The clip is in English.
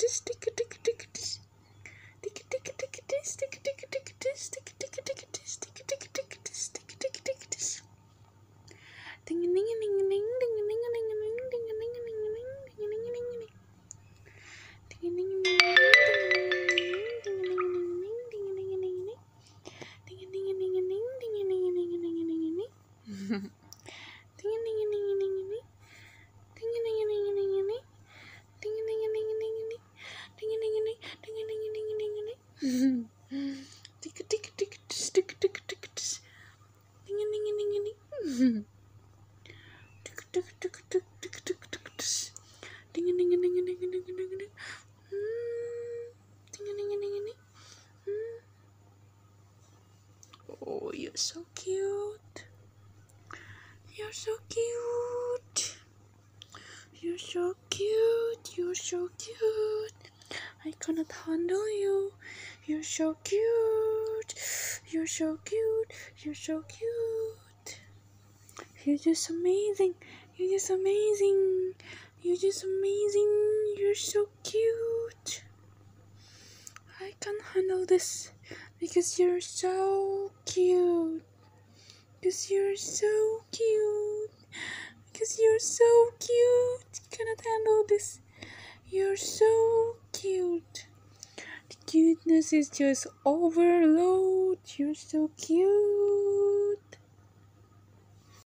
Oh, you're so cute. You're so cute. You're so cute. You're so cute. I cannot handle you. You're so cute. You're so cute. You're so cute. You're just amazing. You're just amazing. You're just amazing. You're so cute. I can't handle this because you're so cute. Because you're so cute. Because you're so cute. Cannot handle this. You're so cute. The cuteness is just overload. You're so cute.